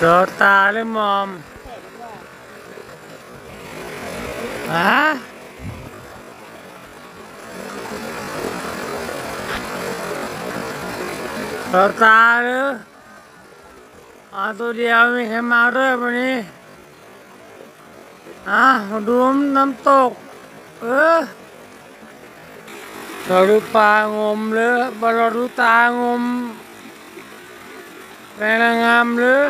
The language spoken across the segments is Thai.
รอตาหรือมอมฮะรอตาหรือตัวเดียวมีใครมาด้วยวันนี้มาดูน้ำตกเราดูปลางมหรือเราดูตางมแรงงามหรือ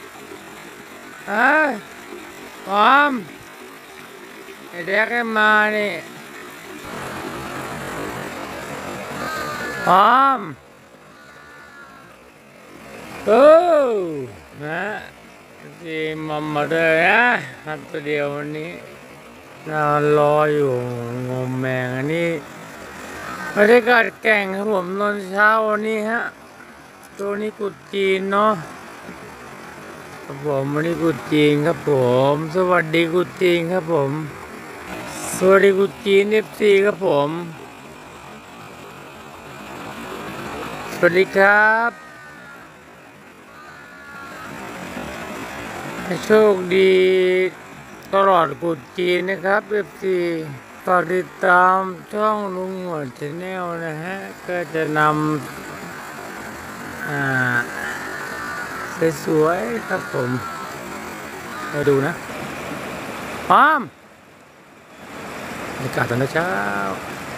ความไอเด็กให้มานี่ความนะที่มาเลยนะตัวเดียววันนี้เรารออยู่งมแมงอันนี้บรรยากาศแก่งครับผมตอนเช้าวันนี้ตัวนี้กุดจีนเนาะครับผมวันนี้กุดจีนครับผมสวัสดีกุดจีนครับผมสวัสดีกุดจีนFCครับผมสวัสดีครับให้โชคดีตลอดกุดจีนนะครับFCฝากติดตามช่องลุงหนวดชาแนลนะฮะก็จะนำสวยๆครับผมมาดูนะพร้อมบรรยากาศตอนเช้า